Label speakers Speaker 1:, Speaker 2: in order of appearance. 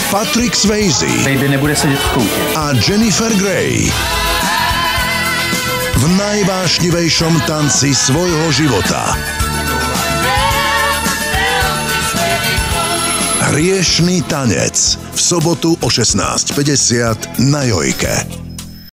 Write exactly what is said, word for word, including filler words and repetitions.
Speaker 1: Patrick Swayze
Speaker 2: Baby nebude sedět v koutě.
Speaker 1: a Jennifer Grey v najvášnivejšom tanci svojho života. Hriešný tanec v sobotu o šestnástej päťdesiat na Jojke.